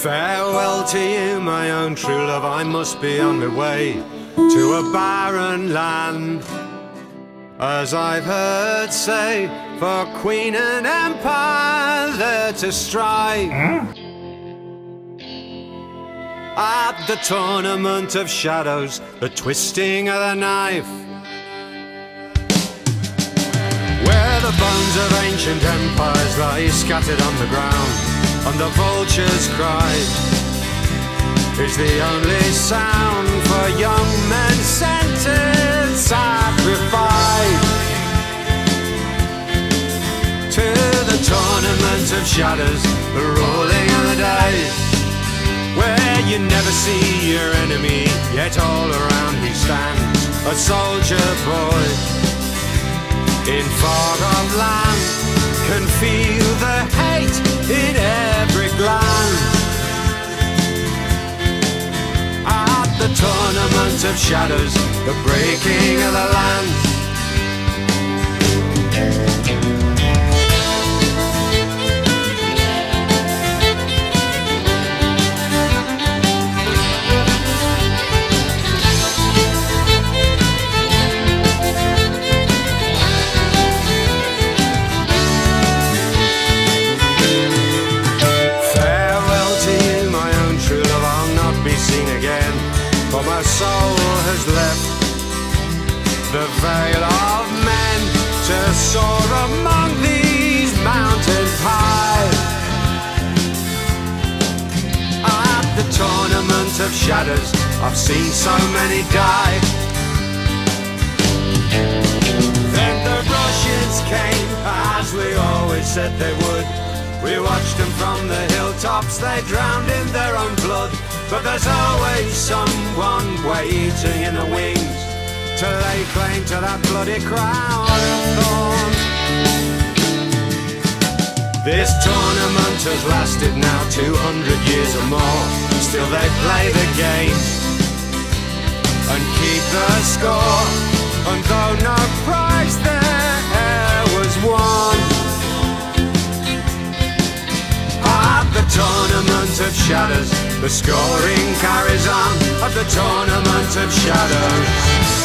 Farewell to you, my own true love, I must be on my way to a barren land. As I've heard say, for queen and empire there to strive. At the tournament of shadows, the twisting of the knife, where the bones of ancient empires lie scattered on the ground, and the vultures cry, is the only sound for young men scented sacrifice. To the tournament of shadows, the rolling of the dice, where you never see your enemy, yet all around he stands, a soldier boy in far-off land, can feel the hate in every glance. At the tournament of shadows, the breaking of the lands. For my soul has left the vale of men to soar among these mountain pies. At the tournament of shadows, I've seen so many die. Then the Russians came, as we always said they would. We watched them from the hilltops, they drowned in their own blood. But there's always someone waiting in the wings to lay claim to that bloody crown of thorns. This tournament has lasted now 200 years or more. Still they play the game and keep the score, and though no prize there was won, at the tournament of shadows, the scoring carries on. At the tournament of shadows.